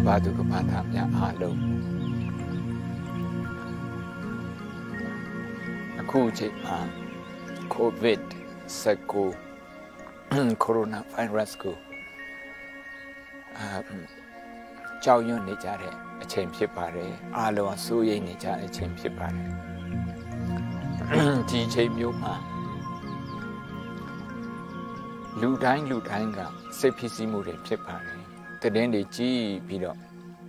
บาตุกบาทามยาอาลงคู่จิตมาโควิด19โคโรนาไวรัสกูเจ้าย่นในใจเช่นพิบาร์อาลวสู้ยิงในใจเช่นพิบาร์ที่เชื่อมโยงมาลูดังกับเซพิซิมูเรพิบาร์แต่เดินดีจีพี่ดอก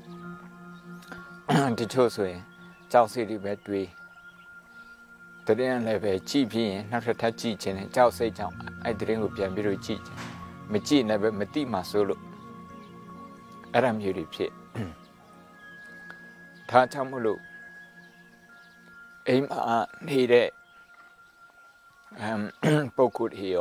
ที่โชว์สวยเจ้าสิริเบดวีแต่เดินเลยไปจีพี่นักทัศน์จีเช่นเจ้าเสียเจ้าไอ้เดินก็เปลี่ยนไปดูจีไม่จีนะแบบไม่ตีมาโซโลอารมณ์อยู่ดีพี่ถ้าจำไม่รู้เอ็มนี่เด้ปกุฎเหี่ยว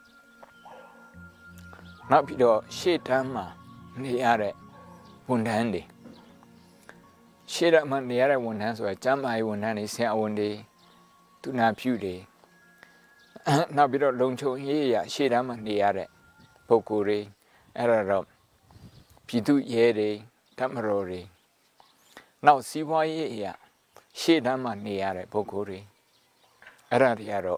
นับพี่ดอกเชื่อทำมานี่อะไรวันนั้นดิเชื่อมันนี่อะไรวันนั้นสวยจำไอ้วันนั้นนี่เสียวันดีตุนาผิวดีนับพี่ดอกลงโชว์ยี่ยเชื่อมันนี่อะไรปกุฎอะไรเราพี่ตุเย่ดีทำอะไรดีนับสิบวันยี่ยเชื่อมันนี่อะไรปกุฎอะไรที่เรา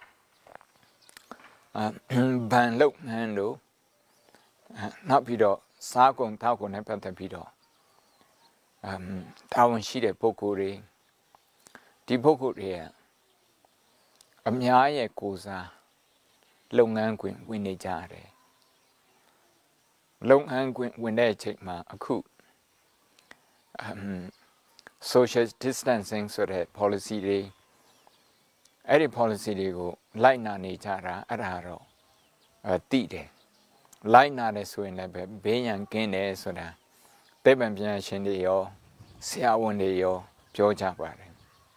บันลุกนั่นดูนับพี่ดอกสากงเท่าคนให้เป็นแต่พี่ดอกท้าวันชีเดปกุฎที่ปกุฎอเมียเยกูซาลงงานกุนวินเนจาร์ลงงานกุนวินได้เช็คมาคุsocial distancing ဆိုတဲ့ policy တွေအဲ့ဒီ policy တွေကိုလိုက်နာနေကြတာအဲ့ဒါတော့တိတယ်လိုက်နာတယ်ဆိုရင်လည်းပဲဘေးရန်ကင်းတယ်ဆိုတာသိပ္ပံပညာရှင်တွေရောဆရာဝန်တွေရောပြောကြပါတယ်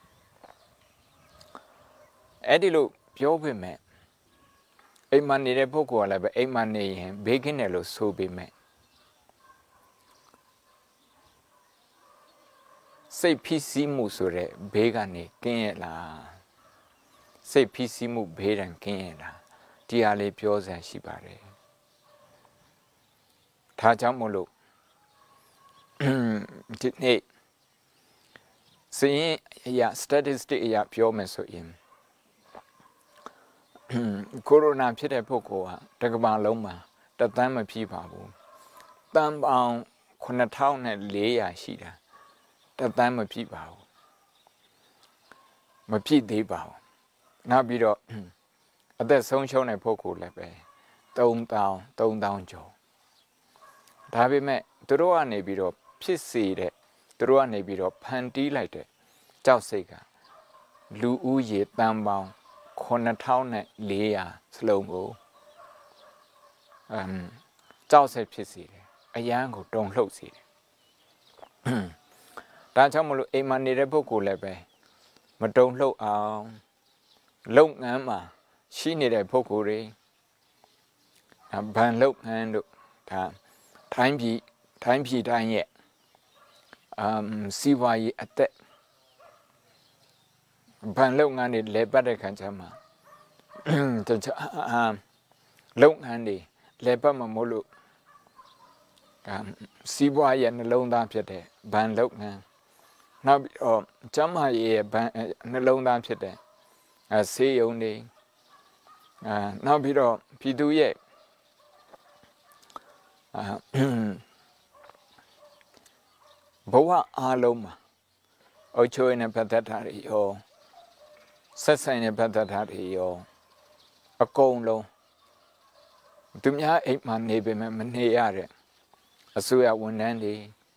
အဲ့ဒီလိုပြောပေမဲ့အိမ်မှာနေတဲ့ပုဂ္ဂိုလ်ကလည်းပဲအိမ်မှာနေရင်ဘေးကင်းတယ်လို့ဆိုပေမဲ့စိတ်ဖြစ်စီမှုဆိုတဲ့ဘေးကနေကင်းရလားစိတ်ဖြစ်စီမှုဘေးတန်ကင်းရလားဒီဟာလေးပြောစရာရှိပါတယ်ဒါကြောင့်မို့လို့ဒီနေ့စရင်အရာ statistic အရာပြောမယ်ဆိုရင်ကိုရိုနာဖြစ်တဲ့ပုဂ္ဂိုလ်ကတစ်ကမ္ဘာလုံးမှာတသန်းမပြည့်ပါဘူးတန်ပေါင်း9400ရှိတာတသန်းမပြည့်ပါဘူးမပြည့်သေးပါဘူးနောက်ပြီးတော့အသက်ဆုံးရှုံးတဲ့ပုဂ္ဂိုလ်လည်းပဲ3000ကျော်ဒါပေမဲ့သူတို့ကနေပြီးတော့ဖြစ်စေတဲ့သူတို့ကနေပြီးတော့ဖန်တီးလိုက်တဲ့ကြောက်စိတ်ကလူဦးရေတန်ပေါင်း9400စလုံးကိုကြောက်စိတ်ဖြစ်စေတယ်အရန်ကိုတုန်လှုပ်စေတယ်ဒါကြောင့်မလို့အိမ်မှာနေတဲ့ပုဂ္ဂိုလ်လည်းပဲမတုန်လှုပ်အောင်လုပ်ငန်းမှာရှိနေတဲ့ပုဂ္ဂိုလ်တွေဘန်လုပ်ငန်းတို့ဒါတိုင်းပြည်တိုင်းရဲ့စီးပွားရေးအသက်ဘန်လုပ်ငန်းတွေလဲပတ်တဲ့ခါကျမှလုပ်ငန်းတွေလဲပတ်မှာမို့လို့စီးပွားရေးနှလုံးသားဖြစ်တဲ့ဘန်လုပ်ငန်းနောက်ပြီးတော့ကျန်းမာရေးရဲ့ဘန်နှလုံးသားဖြစ်တဲ့ဆေးရုံတွေနောက်ပြီးတော့ပြည်သူရဲ့ဘဝအားလုံးမှာအုပ်ချုပ်ရေးနဲ့ပတ်သက်တာတွေရောဆက်ဆိုင်နဲ့ပတ်သက်တာတွေရောအကုန်လုံးသူများအိမ်မှာနေပေမဲ့မနေရတဲ့အစိုးရဝန်ထမ်းတွေ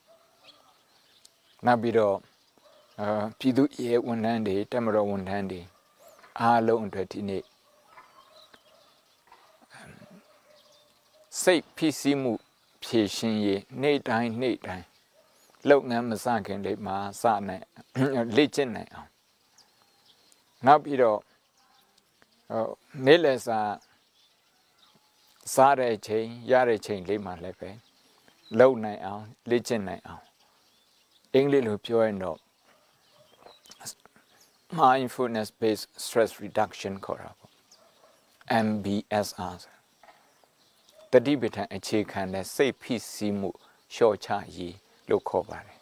နောက်ပြီးတော့ပြည်သူရေးဝန်ထမ်းတွေတပ်မတော်ဝန်ထမ်းတွေအားလုံးအတွက်ဒီနေ့စိတ်ဖြစ်စီမှုဖြည့်ရှင်ရေးနေ့တိုင်းလုပ်ငန်းမစခင်လေးမှာစနိုင်လေ့ကျင့်နိုင်အောင်နောက်ပြီးတော့နေ့လည်စားတဲ့အချိန်ရတဲ့အချိန်လေးမှာလည်းပဲလုပ်နိုင်အောင်လေ့ကျင့်နိုင်အောင်အင်္ဂလိပ်လိုပြောရင်တော့ mindfulness based stress reduction ခေါ်တာပေါ့ MBSR တတိပဋ္ဌာန်အခြေခံတဲ့စိတ်ဖိစီးမှုရှော့ချရေးလို့ခေါ်ပါတယ်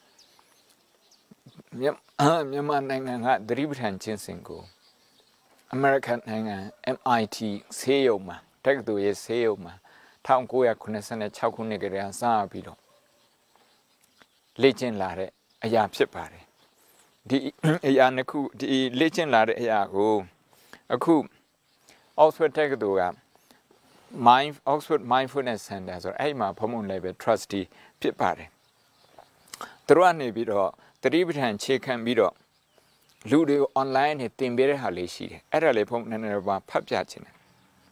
မြန်မာနိုင်ငံကသတိပဋ္ဌာန်ကျင့်စဉ်ကို American နိုင်ငံ MIT ဆေးရုံမှာတက္ကသိုလ်ရဲ့ဆေးရုံမှာ1986ခုနှစ်ကတည်းကစပြီးတော့လေ့ကျင့်လာတဲ့အရာဖြစ်ပါတယ်ဒီအရာနှစ်ခုဒီလေ့ကျင့်လာတဲ့အရာကိုအခု Oxford တက္ကသိုလ်ကOxford Mindfulness Center ဆိုတော့အဲ့မှာဖုံးဖုံးလည်းပဲ trustee ဖြစ်ပါတယ်သူတို့ကနေပြီးတော့သတိပဋ္ဌာန်ခြေခံပြီးတော့လူတွေကို online နဲ့သင်ပေးတဲ့ဟာလေးရှိတယ်အဲ့ဒါလေးဖုံးနည်းနည်းပါဖတ်ပြခြင်းတယ်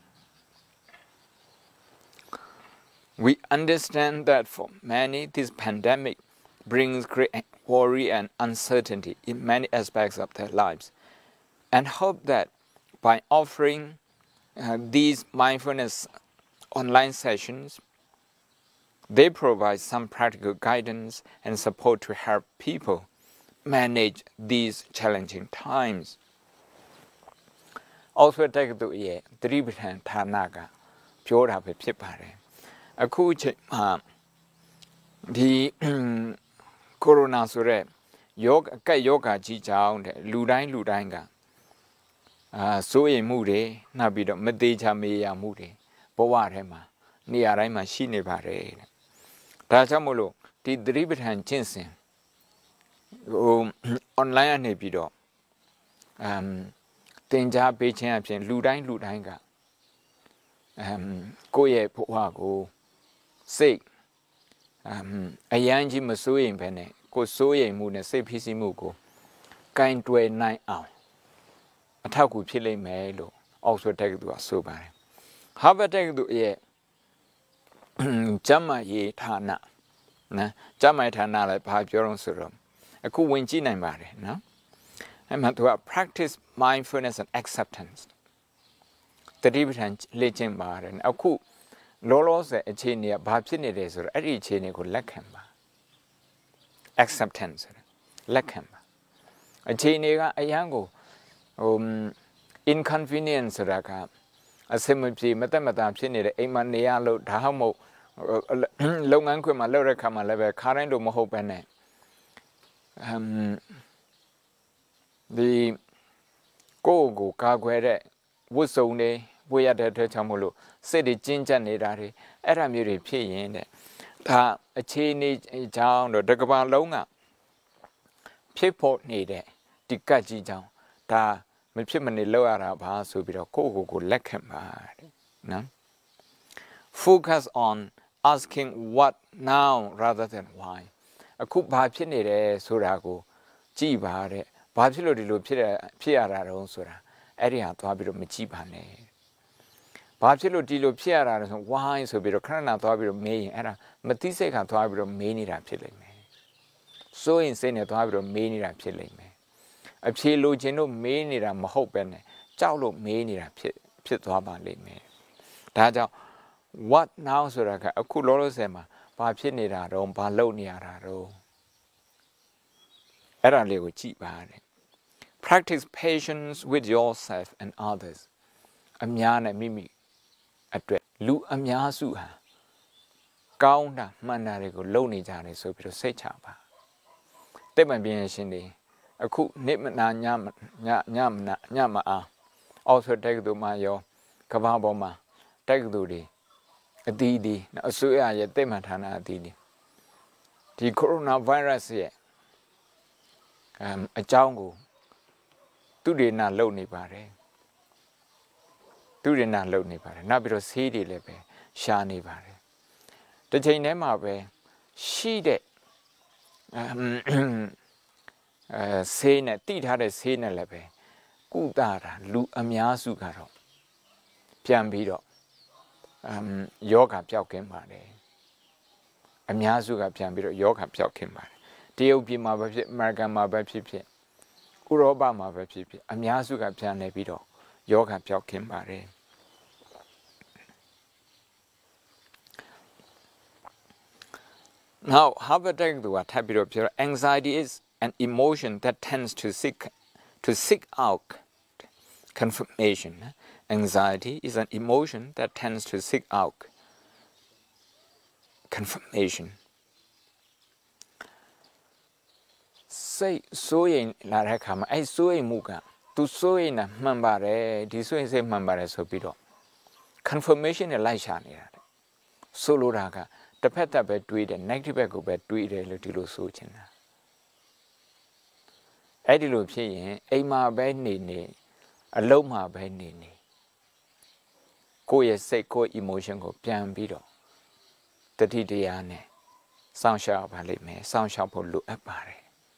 We understand that for many this pandemic brings great worry and uncertainty in many aspects of their lives and hope that by offering these mindfulness online sessions they provide some practical guidance and support to help people manage these challenging times. Also တက္ကသိုလ်ရဲ့သတိပဋ္ဌာန်ဌာနကပြောတာပဲဖြစ်ပါတယ်အခုချိန်မှာဒီကိုရိုနာဆိုတဲ့ယောဂကြီးကြောင့်တဲ့လူတိုင်းကစိုးရိမ်မှုတွေနောက်ပြီးတော့မသေးချာမေးရမှုတွေဘဝထဲမှာနေရာတိုင်းမှာရှိနေပါတယ်တဲ့ဒါကြောင့်မို့လို့ဒီသတိပဋ္ဌာန်ကျင့်စဉ်online အနေပြီးတော့သင်ကြားပေးခြင်းအပြင်လူတိုင်းကကိုယ့်ရဲ့ဘဝကိုစိတ်အရန်ကြီးမစိုးရိမ်ပဲနဲ့ကိုယ်စိုးရိမ်မှုနဲ့စိတ်ဖိစီးမှုကိုကင်တွယ်နိုင်အောင်အထောက်အကူဖြစ်လိမ့်မယ်လို့ Oxford တက္ကသိုလ်ကဆိုပါတယ် Harvard တက္ကသိုလ်ရဲ့ကျန်းမာရေးဌာနနော်ကျန်းမာရေးဌာနလည်းဘာပြောတော့ဆိုတော့အခုဝင်ကြည့်နိုင်ပါတယ်နော်အဲ့မှာသူက practice mindfulness and acceptance တတိပဋ္ဌာန်လေ့ကျင့်ပါတယ်အခုလောလောဆယ်အခြေအနေကဘာဖြစ်နေတယ်ဆိုတော့အဲ့ဒီအခြေအနေကိုလက်ခံပါ acceptance လက်ခံပါအခြေအနေကအရန်ကိုinconvenience ဆိုတာကအစမပြေမတက်မတာဖြစ်နေတဲ့အိမ်မှာနေရလို့ဒါမှမဟုတ်လုပ်ငန်းခွင်မှာလုပ်တဲ့ခါမှာလည်းပဲခါတိုင်းလိုမဟုတ်ပဲနဲ့ဒီကိုကာကွယ်တဲ့ဝတ်စုံတွေဝေရတဲ့အတွက်ကြောင့်မလို့စိတ်တွေကျဉ်ကျပ်နေတာတွေအဲ့ဒါမျိုးတွေဖြစ်ရင်တဲ့ဒါအခြေအနေကြောင့်တော့တကဘာလုံးကဖြစ်ဖို့နေတဲ့ဒီကတ်ကြီးကြောင့်ဒါမဖြစ်မနေလောက်ရတာပါဆိုပြီးတော့ကိုလက်ခံပါတဲ့နော် Focus on asking what now rather than why အခုဘာဖြစ်နေတယ်ဆိုတာကိုကြည့်ပါတဲ့ဘာဖြစ်လို့ဒီလိုဖြစ်ရတာတုံးဆိုတာအဲ့ဒီဟာသွားပြီးတော့မကြည့်ပါနဲ့ဘာဖြစ်လို့ဒီလိုဖြစ်ရတာလဲဆို why ဆိုပြီးတော့ခဏသွားပြီးတော့မေးရင်အဲ့ဒါမသိစိတ်ကသွားပြီးတော့မေးနေတာဖြစ်လိမ့်မယ်စိုးရင်စိတ်နဲ့သွားပြီးတော့မေးနေတာဖြစ်လိမ့်မယ်အဖြေလိုချင်လို့မေးနေတာမဟုတ်ပဲနဲ့ကြောက်လို့မေးနေတာဖြစ်သွားပါလိမ့်မယ်ဒါကြောင့် what now ဆိုတာကအခုလောလောဆယ်မှာဘာဖြစ်နေတာတော့ဘာလုပ်နေရတာတော့အဲ့ဒါလေးကိုကြည့်ပါတယ် practice patience with yourself and others အများနဲ့မိမိအတွက်လူအများစုဟာကောင်းတာမှန်တာတွေကိုလုပ်နေကြတယ်ဆိုပြီးတော့စိတ်ချပါတိတ်မှန်ပြင်းရှင်တွေအခုနေ့မနာညမအားအောက်ဆိုတက္ကသိုလ်မှာရောကမ္ဘာပေါ်မှာတက္ကသိုလ်တွေအသီးသီးအစိုးရရဲ့တိတ်မှန်ဌာနအသီးသီးဒီကိုရိုနာဗိုင်းရပ်စ်ရဲ့အကြောင်းကိုသူတွေနာလုပ်နေပါတယ်နောက်ပြီးတော့ဆေးတွေလည်းပဲရှာနေပါတယ်တစ်ချိန်တည်းမှာပဲရှိတဲ့ဆေးနဲ့တိထားတဲ့ဆေးနဲ့လည်းပဲကုသတာလူအများစုကတော့ပြန်ပြီးတော့ယောဂပျောက်ကင်းပါတယ်အများစုကပြန်ပြီးတော့ယောဂပျောက်ကင်းပါတယ်တရုတ်ပြည်မှာပဲဖြစ်အမေရိကန်မှာပဲဖြစ်ဥရောပမှာပဲဖြစ်အများစုကပြန်နေပြီးတော့ယောဂပျောက်ကင်းပါတယ်Now, Harvard တက္ကသိုလ်ကထပ်ပြီးတော့ပြော anxiety is an emotion that tends to seek out confirmation. Anxiety is an emotion that tends to seek out confirmation say so in la recama, I so in muga, to so in a mambare, this way say mambare so bido. Confirmation a lisha near. Solo raga, the peta bed to it and negative echo bed to it a little so china. Edilo pay, a ma bed nini, a low ma bed nini. Go ye say go emotion go pian bido. The Diane, sound sharp, I let me, sound sharp or look at Barry.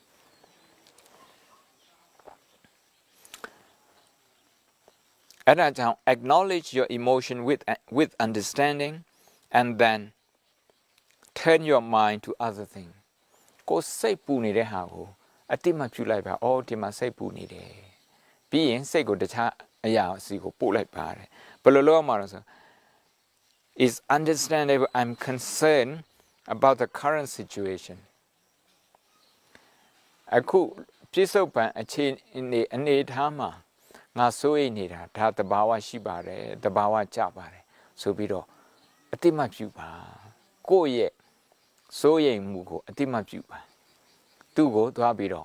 At that time, acknowledge your emotion with understanding and then turn your mind to other things. Go say puni de how, a tima pulaiba, or tima say puni de. Being say go the cha, a ya, see go pull like Barry. But the lower marathon is understandable. I'm concerned about the current situation. I could just open a chain in the need hammer. Not so in it, that the bawa shibare, the bawa chabare. So bido, a tima pupa. Go ye, so ye mugo, a tima pupa. Do go to abido.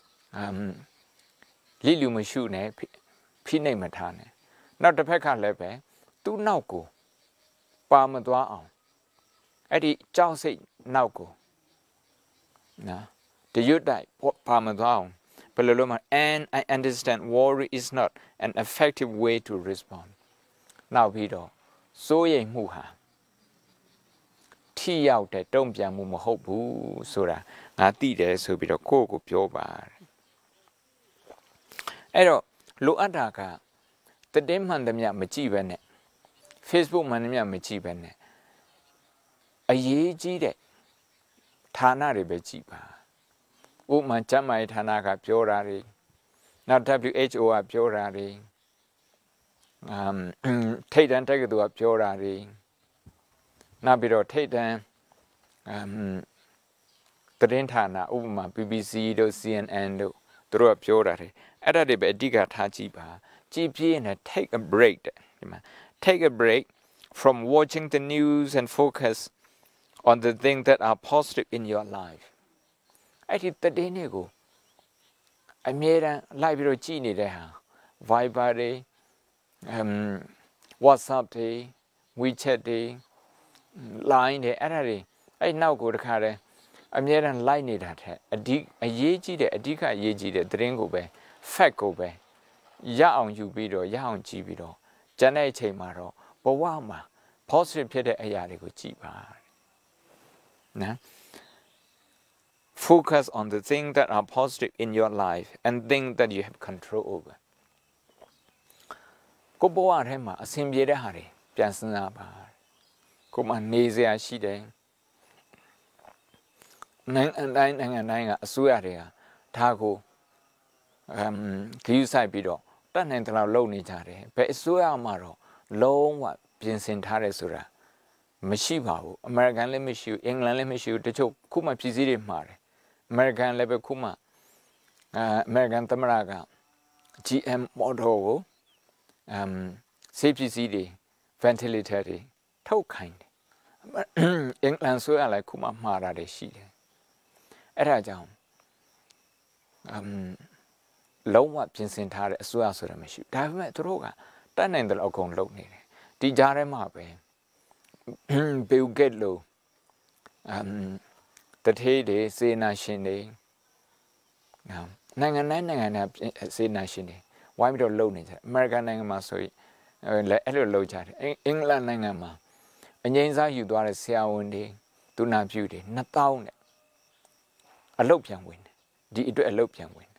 Lilu mashune, pine matane. Not the pekka lepe, do now go. Palm dwa Eddie Chow say now go. Nah, the youth die, palm down. And I understand worry is not an effective way to respond. Now, Pido, so ye muha. Tea out that don't be a mumahobu, sora, not tea so be the cocoa pure bar. Ero, look at Daka. The demon the mia machibene. Facebook manamia machibene. A ye jide. Tana rebechiba. Woman Chamai Tanaka Piorari. Now WHO Piorari. Take and take it to a Piorari. Now below take them. The Rentana, Uma, BBC, CNN, through a Piorari. At a diga tachiba. GP and take a break. Take a break from watching the news and focus on the things that are positive in your life. I did the day ago. I made a library genie there. Viber day, WhatsApp day, WeChat day, Line day, every day. I now go to car. I made a line it at a yeji, a dika yeji, the dringo bay, faco bay. Ya on you bido, ya on gibido. Janay Chamaro, Bawama, positive pete a yarigo cheaper. Focus on the things that are positive in your life and things that you have control over. Go boa hema, a simple hari, Piansana bar. Come on, Nazia she day. Nine and nine, a suaria, Tago, Kiusai bido. That ain't a low nitare, but Sua Maro, low what Pinsin Taresura. Mashiva, American Lemishu, England Lemishu, the choke, Kuma Pizidi Mare, American Lebe Kuma, American Tamaraga, GM Moto, CPCD, ventilator, toe kind. England so like Kuma Mara de Sheet. Erajam. Low what Pinsin Tare, Suasura Mishu. Dive Droga, that ain't the Ocon low near. Di Jare Mabe. Bill get low. The day say nation day. Nang say nation day. Why we don't loan it? American Nangama so let a low chat. England Nangama. And Yanza you do a sea one day. Do not beauty. Not down. A lopian win. Did it a lopian win.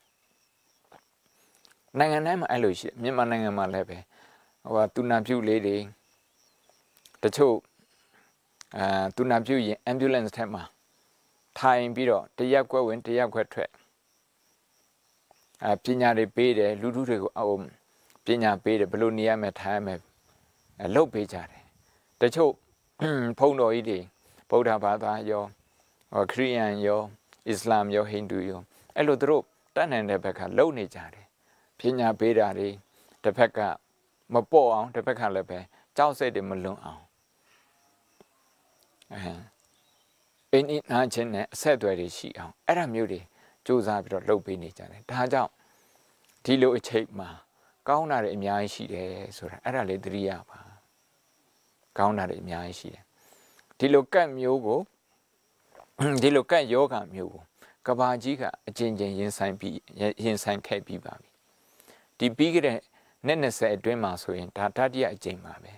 Nanganam alloy. Mima Nangama lebe. Or do not beauty lady. The two. Do not view ambulance tema. Time below, the Yakwa went the Yakwa track. Pina de Bede, Ludu, Pina Bede, Balonia met time a low page. The two Pono Ide, Poda Baba, yo, or Korean, yo, Islam, yo, Hindu, yo. Elo drop, done and the Becca, low nature. Pina Bede, the Pekka, Mapo, the Pekka lepe, Chow said the Malone. In it, Nanchin said where she Adam Mudy, ကြိုးစားပြီးတော့လှုပ်ပေးနေကြတယ်ဒါကြောင့်ဒီလိုအချိန်မှာကောင်းတာတွေအများကြီးရှိတယ်ဆိုတာအဲ့ဒါလေးသတိရပါကောင်းတာတွေအများကြီးရှိတယ်ဒီလိုကတ်မျိုးကိုဒီလိုကတ်ယောဂမျိုးကိုကဘာကြီးကအကျဉ်းချင်းရင်ဆိုင်ခဲ့ပြီးပါပြီဒီပြီးကြတဲ့နှစ်20အတွင်းမှာဆိုရင်ဒါတတိယအကြိမ်ပါပဲ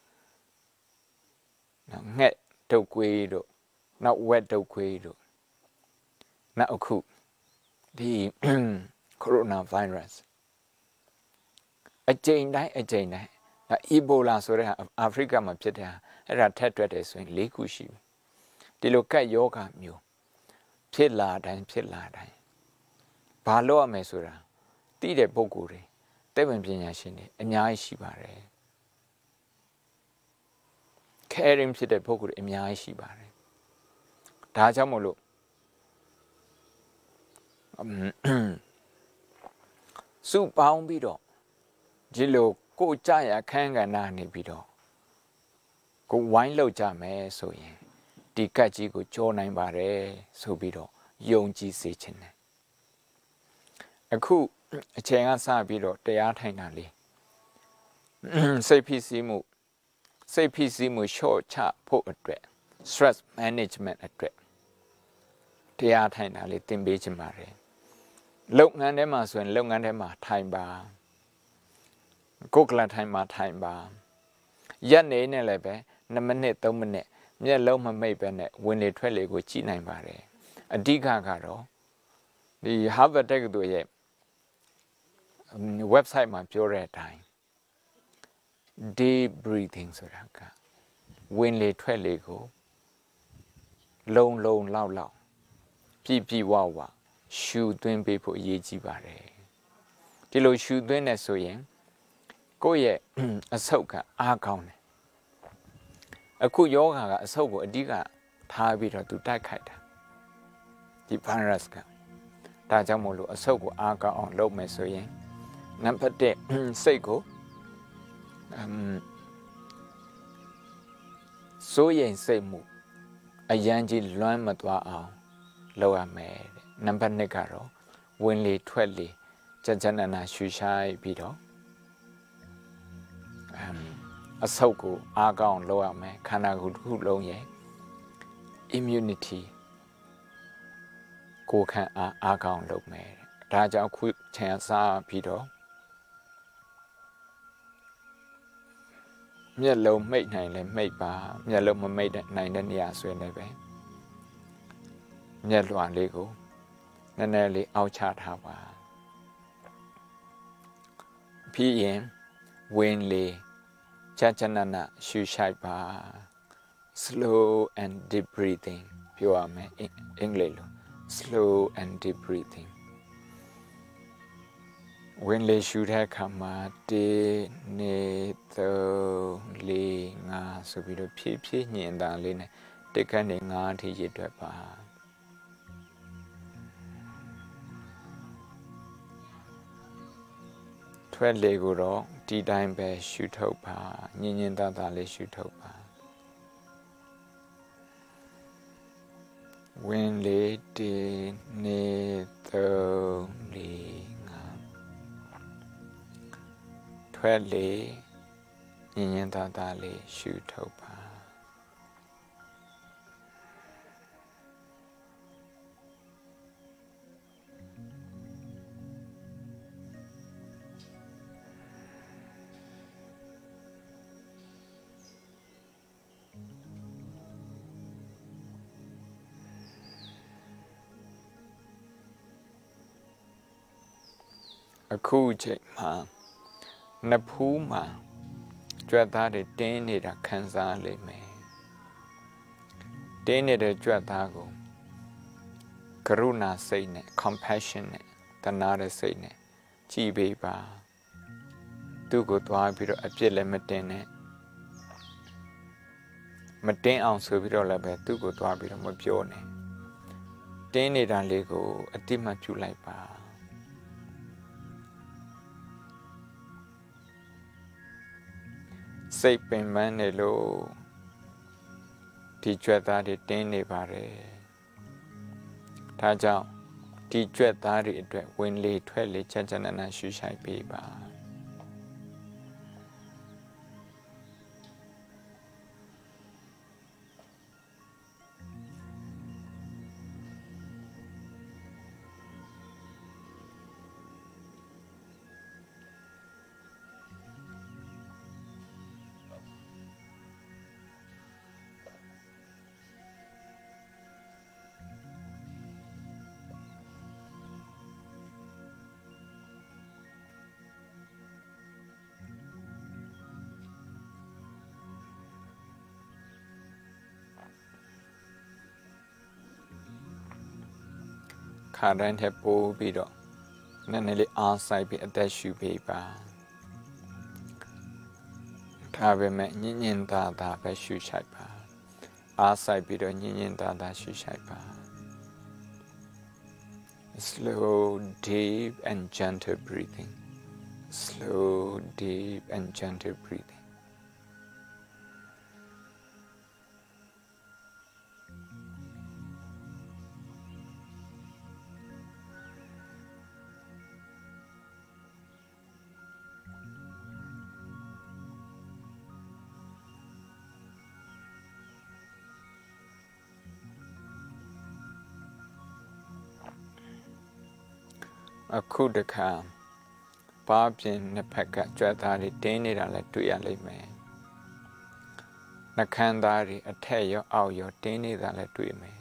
နောက်ငှက်ဒုတ်ကွေးတို့နောက်ဝက်ဒုတ်ကွေးတို့နောက်အခုဒီ coronavirus အကြိမ်တိုင်းအီဘိုလာဆိုတဲ့အာဖရိကမှာဖြစ်တဲ့အဲ့ဒါထက်တွက်တယ်ဆိုရင်၄ခုရှိပြီဒီလိုကတ်ယောဂမျိုးဖြစ်လာတိုင်းဘာလို့ရမယ်ဆိုတာသိတဲ့ပုဂ္ဂိုလ်တွေသိပ္ပံပညာရှင်တွေအများကြီးရှိပါတယ်caring ဖြစ်တဲ့ပုဂ္ဂိုလ်တွေအများကြီးရှိပါတယ်ဒါကြောင့်မို့လို့စုပေါင်းပြီးတော့ဒီလိုကိုကြရအခန်းကဏ္ဍနေပြီးတော့ကိုဝိုင်းလောက်ကြမယ်ဆိုရင်ဒီကတ်ကြီးကိုကြောနိုင်ပါတယ်ဆိုပြီးတော့ယုံကြည်စေခြင်းနဲ့အခုအချိန်ကစပြီးတော့တရားထိုင်တာလေးစိတ်ဖိစီးမှုလျှော့ချဖို့အတွက် stress management အတွက်တရားထိုင်တာလေးသင်ပေးခြင်းပါတယ်လုပ်ငန်းထဲမှာဆိုရင်လုပ်ငန်းထဲမှာထိုင်ပါကိုယ်ကလထိုင်မှာထိုင်ပါရက်နေနဲ့လည်းပဲ2မိနစ်3မိနစ်မျက်လုံးမမိတ်ပဲနဲ့ဝင်လေထွက်လေကိုကြည့်နိုင်ပါတယ်အဓိကကတော့ဒီ Harvard တက္ကသိုလ်ရဲ့ website မှာပြောတဲ့အတိုင်း deep breathing ဆိုတာကဝင်လေထွက်လေကိုလုံလောက်ပြည့်ဝရှူသွင်းပေးဖို့အရေးကြီးပါတယ်ဒီလိုရှူသွင်းနေဆိုရင်ကိုယ့်ရဲ့အဆုတ်ကအားကောင်းတယ်အခုယောဂါကအဆုတ်ကိုအဓိကထားပြီးတော့သူတိုက်ခိုက်တာဒီ virus ကဒါကြောင့်မို့လို့အဆုတ်ကိုအားကောင်းအောင်လုပ်မယ်ဆိုရင်နံပါတ်1စိတ်ကိုစိုးရိမ်စိတ်မှုအရန်ကြီးလွမ်းမသွားအောင်လုပ်ရမယ်တဲ့နံပါတ်2ကတော့ဝင်လေထွက်လေကြနနာရှူရှိုက်ပြီးတော့အဆုတ်ကိုအားကောင်းလုပ်ရမယ်ခန္ဓာကိုယ်တစ်ခုလုံးရဲ့ immunity ကိုယ်ခံအားကောင်းလုပ်မယ်ဒါကြောင့်ခုချန်စားပြီးတော့မျက်လုံးမိတ်နိုင်လဲမိတ်ပါမျက်လုံးမမိတ်နိုင်တဲ့နေရာဆိုရင်လည်းပဲမျက်လွှာလေးကိုနည်းနည်းလေးအောက်ချထားပါပြီးရင်ဝင်လေကြနနာရှူရှိုက်ပါ slow and deep breathing ပြောရမယ်အင်္ဂလိပ်လို slow and deep breathing ဝင်လေရှူတဲ့အခါမှာ1 2 3 4 5ဆိုပြီးတော့ဖြည်းဖြည်းညင်တာလေးနဲ့တစ်ခါနဲ့5အထိရည်တွက်ပါထွက်လေကိုတော့ဒီတိုင်းပဲရှူထုတ်ပါညင်သာလေးရှူထုတ်ပါဝင်လေ1 2 3 4 5ထွက်လေညင်သာလေးရှူထုတ်ပါအခုချိန်မှာနှစ်ဖူးမှာကြွက်သားတွေတင်းနေတာခံစားလိမ့်မယ်တင်းနေတဲ့ကြွက်သားကိုကရုဏာစိတ်နဲ့ compassion နဲ့တနာတဲ့စိတ်နဲ့ကြည်ပေးပါသူ့ကိုသွားပြီးတော့အပြစ်လည်းမတင်နဲ့မတင်းအောင်ဆိုပြီးတော့လည်းပဲသူ့ကိုသွားပြီးတော့မပြောနဲ့တင်းနေတာလေးကိုအတိမတ်ပြုလိုက်ပါစိတ်ပင်ပန်းနေလို့ဒီကြွက်သားတွေတင်းနေပါတယ်ဒါကြောင့်ဒီကြွက်သားတွေအတွက်ဝင်လေထွက်လေချမ်းချမ်းသာသာရှုရှိုက်ပေးပါခါတိုင်းထက်ပိုပြီးတော့နည်းနည်းလေးအားဆိုင်ပြီးအသက်ရှူပေးပါဒါပေမဲ့ညင်ညင်သာသာပဲရှူရှိုက်ပါအားဆိုင်ပြီးတော့ညင်ညင်သာသာရှူရှိုက်ပါ slow deep and gentle breathing slow deep and gentle breathingအခုတခါပါးပြင်နှစ်ဖက်ကကြွက်သားတွေတင်းနေတာလည်းတွေ့ရလိမ့်မယ်နှခမ်းသားတွေအထက်ရောအောက်ရောတင်းနေတာလည်းတွေ့မယ်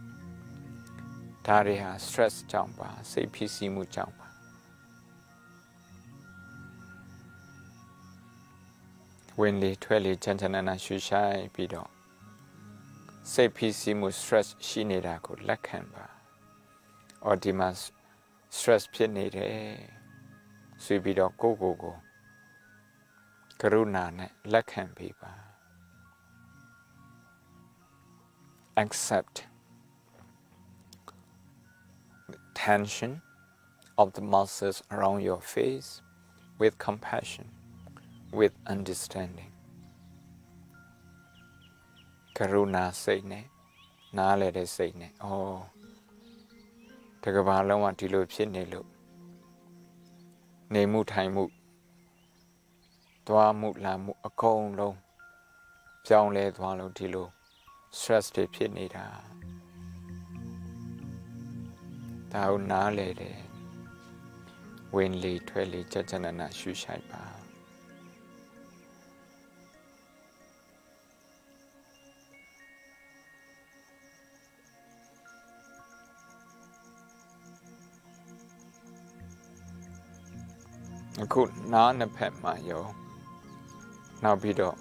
ဒါတွေဟာ stress ကြောင့်ပါစိတ်ဖိစီးမှုကြောင့်ပါဝင်လေထွက်လေချမ်းချမ်းသာသာရှူရှိုက်ပြီးတော့စိတ်ဖိစီးမှု stress ရှိနေတာကိုလက်ခံပါအော်ဒီမှာstress ဖြစ်နေတယ်ဆွေးပြီးတော့ကိုကရုဏာနဲ့လက်ခံပေးပါ accept the tension of the muscles around your face with compassion with understanding ကရုဏာစိတ်နဲ့နားလည်တဲ့စိတ်နဲ့တကဘာလုံးကဒီလိုဖြစ်နေလို့နေမှုထိုင်မှုသွားမှုလာမှုအကုန်လုံးပြောင်းလဲသွားလို့ဒီလို stress တွေဖြစ်နေတာဒါကိုနားလဲတယ်ဝင်လေထွက်လေကြကြနနရှုရှိုက်ပါအခုနားနှစ်ဖက်မှာရောနောက်ပြီးတော့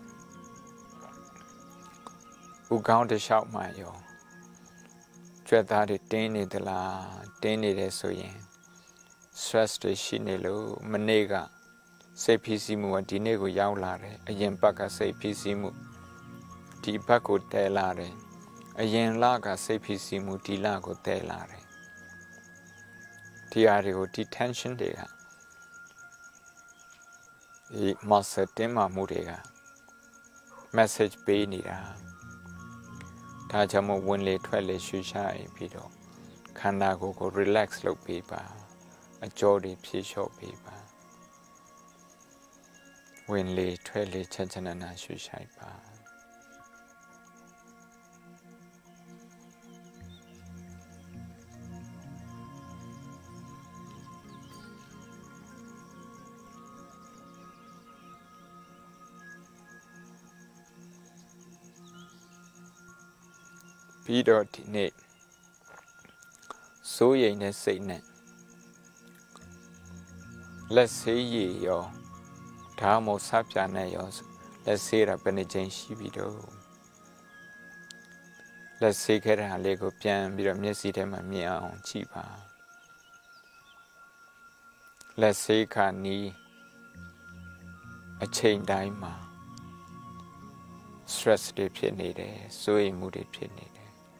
ဥကောင်းတစ်လျှောက်မှာရောကြွက်သားတွေတင်းနေသလားတင်းနေတယ်ဆိုရင် stress တွေရှိနေလို့မနေ့ကစိတ်ဖိစီးမှုကဒီနေ့ကိုရောက်လာတယ်အရင်ဘက်ကစိတ်ဖိစီးမှုဒီဘက်ကိုတဲလာတယ်အရင်လကစိတ်ဖိစီးမှုဒီလကိုတဲလာတယ်ဒီအရာတွေကိုဒီ tension တွေကဒီ muscle တင်းမာမှုတွေက message ပေးနေတာဒါကြောင့်မို့ဝင်လေထွက်လေရှူရှိုက်ပြီးတော့ခန္ဓာကိုယ်ကို relax လုပ်ပေးပါအကြောတွေဖြည့်လျှော့ပေးပါဝင်လေထွက်လေချမ်းချမ်းသာသာရှူရှိုက်ပါပြီးတော့ဒီနေ့စိုးရိမ်တဲ့စိတ်နဲ့လက်ဆေးရည်ရောဒါမှမဟုတ်ဆပ်ပြာနဲ့ရောလက်ဆေးတာဘယ်နှကြိမ်ရှိပြီတော့လက်ဆေးခဲ့တဲ့ဟာလေးကိုပြန်ပြီးတော့မျက်စိထဲမှာမြင်အောင်ကြည့်ပါလက်ဆေးခါနီးအချိန်တိုင်းမှာ stress တွေဖြစ်နေတယ်စိုးရိမ်မှုတွေဖြစ်နေတယ်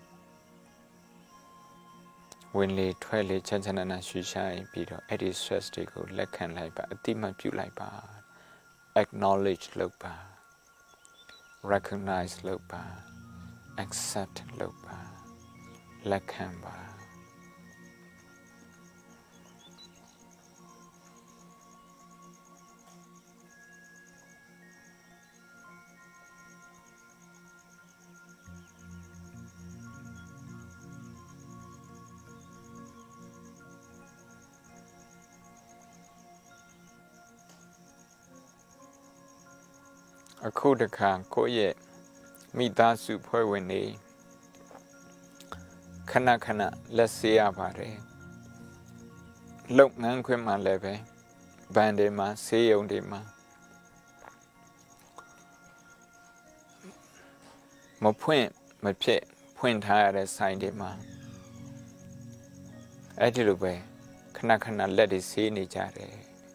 ဝင်လေထွက်လေချမ်းချမ်းသာသာရှူရှိုက်ပြီးတော့အဲ့ဒီ stress တွေကိုလက်ခံလိုက်ပါအတိမတ်ပြုလိုက်ပါ acknowledge လုပ်ပါ recognize လုပ်ပါ accept လုပ်ပါလက်ခံပါအခုတခါကိုယ့်ရဲ့မိသားစုဖွဲ့ဝင်တွေခဏခဏလက်ဆေးရပါတယ်လုပ်ငန်းခွင်မှာလည်းပဲဘဏ်တွေမှာဆေးရုံတွေမှာမဖွင့်မဖြစ်ဖွင့်ထားရတဲ့ဆိုင်တွေမှာအဲ့ဒီလိုပဲခဏခဏလက်တွေဆေးနေကြတယ်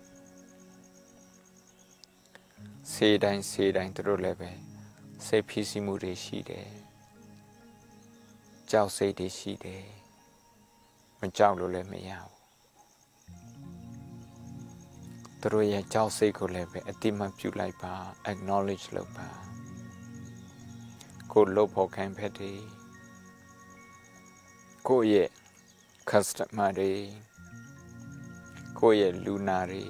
ဆေးတိုင်းသူတို့လည်းပဲစိတ်ဖြစ်စီမှုတွေရှိတယ်ကြောက်စိတ်တွေရှိတယ်မကြောက်လို့လည်းမရဘူးသူတို့ရဲ့ကြောက်စိတ်ကိုလည်းပဲအတိမတ်ပြုလိုက်ပါ acknowledge လုပ်ပါကိုလို့ဖို့ခိုင်းဖက်တယ်ကိုရဲ့ customer တွေကိုရဲ့လူနာတွေ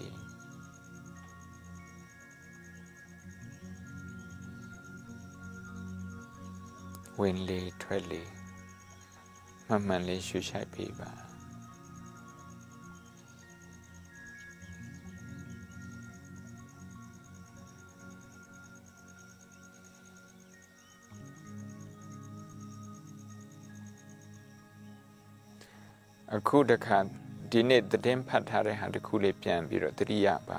ဝင်လေထွက်လေမှန်မှန်လေးရှုရှိုက်ပေးပါအခုတခါဒီနေ့သတင်းဖတ်ထားတဲ့ဟာတစ်ခုလေးပြန်ပြီးတော့သတိရပါ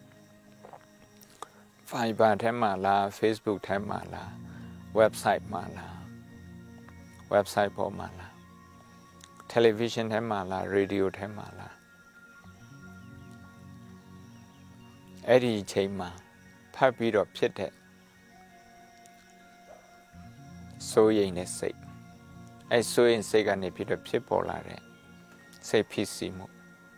Fiverr ထဲမှာလား Facebook ထဲမှာလား website မှာလား website ပေါ်မှာလား television ထဲမှာလား radio ထဲမှာလားအဲ့ဒီအချိန်မှာဖတ်ပြီးတော့ဖြစ်တဲ့စိုးရိမ်တဲ့စိတ်အဲ့စိုးရိမ်စိတ်ကနေပြီးတော့ဖြစ်ပေါ်လာတဲ့စိတ်ဖြစ်စီမှု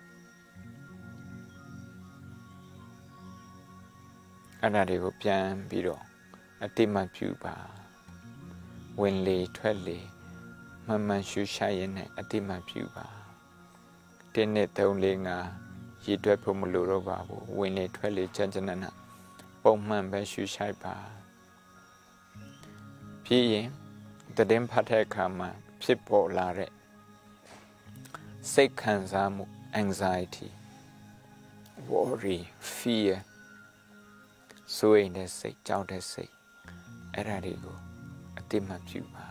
အဲ့ဒါတွေကိုပြန်ပြီးတော့အတိမတ်ပြုပါဝင်လေထွက်လေမှန်မှန်ရှုရှိုက်ရင်းနဲ့အတိမတ်ပြုပါ1 2 3 4 5ရည်တွက်ဖို့မလိုတော့ပါဘူးဝင်လေထွက်လေကြံ့ကြံ့နပုံမှန်ပဲရှုရှိုက်ပါပြီးရင်သတင်းဖတ်တဲ့အခါမှာဖြစ်ပေါ်လာတဲ့စိတ်ခံစားမှု anxiety worry fear စိုးရိမ်တဲ့စိတ်ကြောက်တဲ့စိတ်အဲ့ဒါတွေကိုအတိမတ်ပြုပါ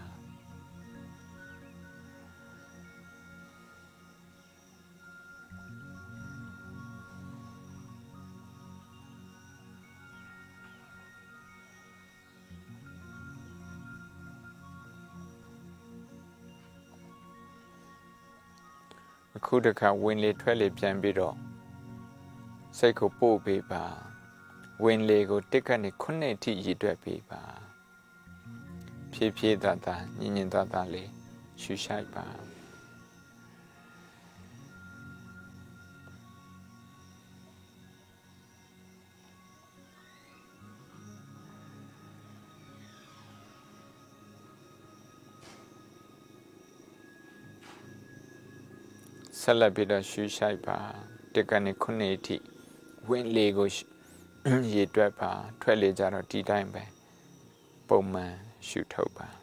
အခုတခါဝင်လေထွက်လေပြန်ပြီးတော့စိတ်ကိုပို့ပေးပါဝင်လေကိုတစ်ကနေ9ထိရည်တွက်ပေးပါဖြည်းဖြည်းသာသာညင်ညင်သာသာလေးရှုရှိုက်ပါဆက်လက်ပြီးတော့ရှုရှိုက်ပါတစ်ကနေ9ထိဝင်လေကိုရည်တွက်ပါထွက်လေကြတော့ဒီတိုင်းပဲပုံမှန်ရှုထုတ်ပါ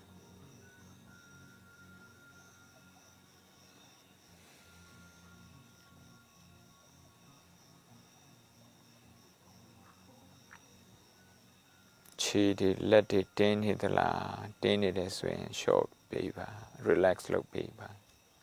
ခြေတွေလက်တွေတင်းနေသလားတင်းနေတယ်ဆိုရင် short ပေးပါ relax လုပ်ပေးပါ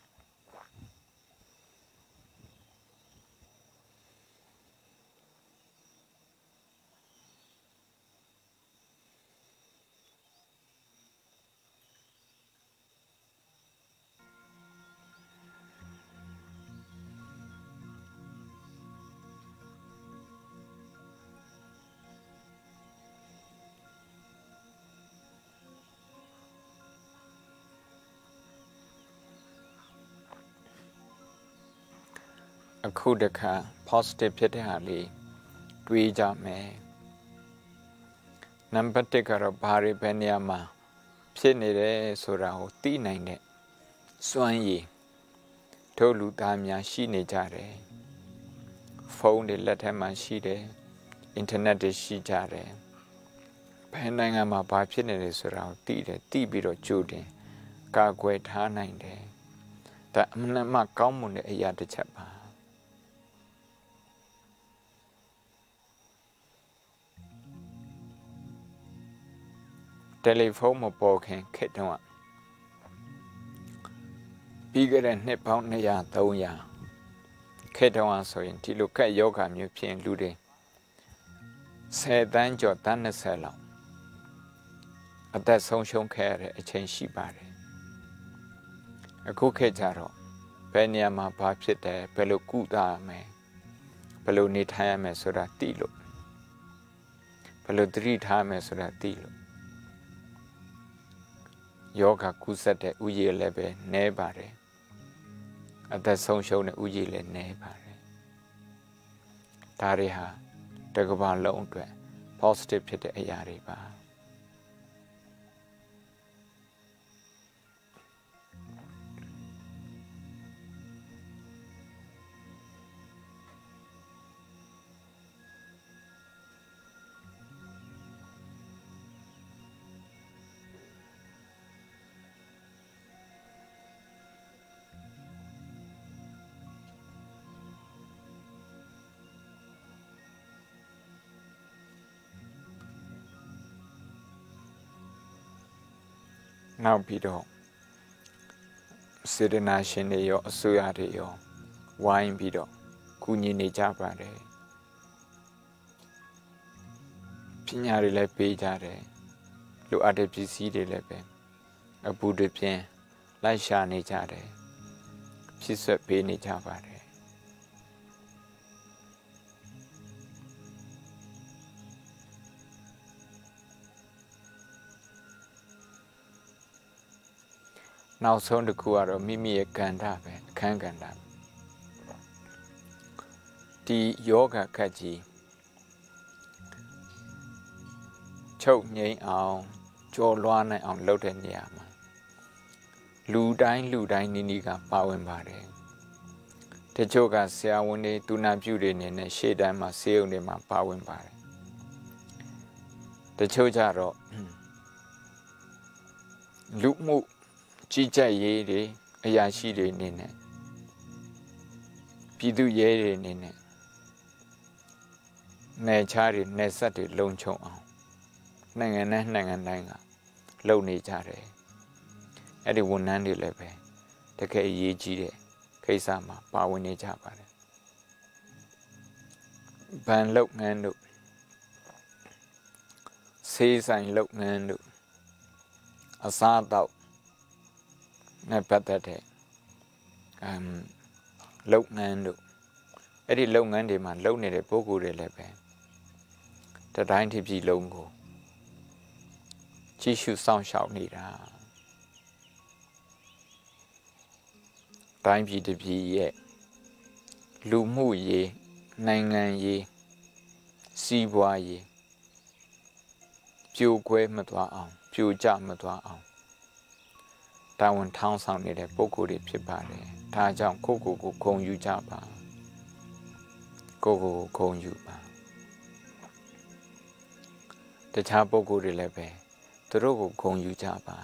အခုတခါ positive ဖြစ်တဲ့ဟာလေးတွေးကြမယ်နံပါတ်1ကတော့ဘာတွေပဲနေရာမှာဖြစ်နေတယ်ဆိုတာကိုသိနိုင်တဲ့စွမ်းရည်တို့လူသားများရှိနေကြတယ်ဖုန်းတွေလက်ထဲမှာရှိတယ်အင်တာနက်တွေရှိကြတယ်ဘယ်နိုင်ငံမှာဘာဖြစ်နေလဲဆိုတာကိုသိတယ်သိပြီးတော့ကြိုတင်ကာကွယ်ထားနိုင်တယ်ဒါအမှန်မှကောင်းမွန်တဲ့အရာတစ်ချက်ပါ telephone မပေါ်ခင်ခက်တော့ပြီးခဲ့တဲ့နှစ်ပေါင်း200 300ခက်တော့ဆိုရင်ဒီလိုခက်ယောဂမျိုးဖြစ်လူတွေ10 တန်းကျော်တန်း20လောက်အသက်ဆုံးရှုံးခဲ့ရတဲ့အချိန်ရှိပါတယ်အခုခေတ်ကြတော့ဘယ်နေရာမှာဘာဖြစ်တယ်ဘယ်လိုကုသရမယ်ဘယ်လိုနေထိုင်ရမယ်ဆိုတာသိလို့ဘယ်လိုသတိထားမယ်ဆိုတာသိလို့ယောဂကုသတဲ့ဥယျာဉ်လည်းပဲနည်းပါတယ်အသက်ဆုံးရှုံးတဲ့ဥယျာဉ်လည်းနည်းပါတယ်ဒါတွေဟာတစ်ကမ္ဘာလုံးအတွက် positive ဖြစ်တဲ့အရာတွေပါနောက်ပြီးတော့စေတနာရှင်တွေရောအစိုးရတွေရောဝိုင်းပြီးတော့ကူညီနေကြပါတယ်ပညာတွေလည်းပေးကြတယ်လိုအပ်တဲ့ပစ္စည်းတွေလည်းပဲအပူတွေပြင်းလိုက်ရှာနေကြတယ်ဖြစ်ဆွက်ပေးနေကြပါတယ်နောက်ဆုံးတစ်ခုကတော့မိမိရဲ့ကန္တာပဲအခန်းကန္တာဒီယောဂခက်ကြီးချုပ်ငိမ့်အောင်ကြော်လွှားနိုင်အောင်လုပ်တဲ့နေရာမှာလူတိုင်းနီးနီးကပါဝင်ပါတယ်တချို့ကဆရာဝန်တွေတူနာပြုတွေနေနဲ့ရှေ့တန်းမှာဆေးရုံတွေမှာပါဝင်ပါတယ်တချို့ကြတော့လူမှုကြီးကြပ်ရေးတွေအရာရှိတွေနေနဲ့ပြည်သူရဲတွေနေနဲ့နယ်ခြားတွေနယ်စပ်တွေလုံခြုံအောင်နိုင်ငံတိုင်းကလုပ်နေကြတယ်အဲ့ဒီဝန်ထမ်းတွေလည်းပဲတကယ်အရေးကြီးတဲ့ကိစ္စမှာပါဝင်နေကြပါတယ်ဘဏ်လုပ်ငန်းတို့ဆေးဆိုင်လုပ်ငန်းတို့အစားအသောက်နဲ့ပတ်သက်တဲ့လုပ်ငန်းတို့အဲ့ဒီလုပ်ငန်းတွေမှာလုပ်နေတဲ့ပုဂ္ဂိုလ်တွေလည်းပဲတတိုင်းတစ်ပြည်လုံးကိုကြီးစုစောင့်ရှောက်နေတာတိုင်းပြည်တစ်ပြည်ရဲ့လူမှုရေးနိုင်ငံရေးစီးပွားရေးပြိုကွဲမသွားအောင်ပြိုကျမသွားအောင်တာဝန်ထမ်းဆောင်နေတဲ့ပုဂ္ဂိုလ်တွေဖြစ်ပါတယ်ဒါကြောင့်ကိုယ့်ကိုယ်ကိုဂုဏ်ယူကြပါကိုယ့်ကိုယ်ကိုဂုဏ်ယူပါတခြားပုဂ္ဂိုလ်တွေလည်းပဲသူတို့ကိုဂုဏ်ယူကြပါ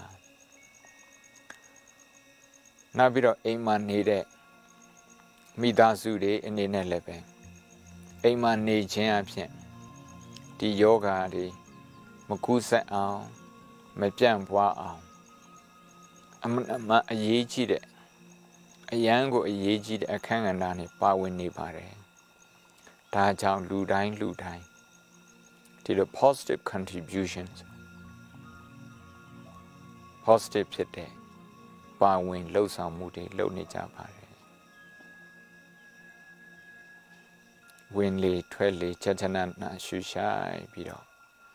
နောက်ပြီးတော့အိမ်မှာနေတဲ့မိသားစုတွေအနေနဲ့လည်းပဲအိမ်မှာနေခြင်းအဖြစ်ဒီယောဂါတွေမကူးစက်အောင်မပြန့်ပွားအောင်အမှန်အရေးကြီးတဲ့အရန်ကိုအရေးကြီးတဲ့အခန်းကဏ္ဍနဲ့ပါဝင်နေပါတယ်ဒါကြောင့်လူတိုင်းဒီလို positive contributions positive ဖြစ်တဲ့ပါဝင်လှုပ်ဆောင်မှုတွေလုပ်နေကြပါတယ်ဝင်လေထွက်လေချမ်းနာရှုရှိုက်ပြီးတော့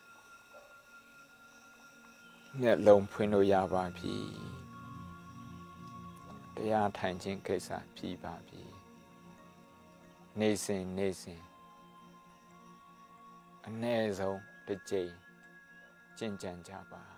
မျက်လုံးဖွင့်လို့ရပါပြီတရားထိုင်ခြင်းကိစ္စပြီးပါပြီနေ့စဉ်အနည်းဆုံးတစ်ကြိမ်ကျင့်ကြံကြပါ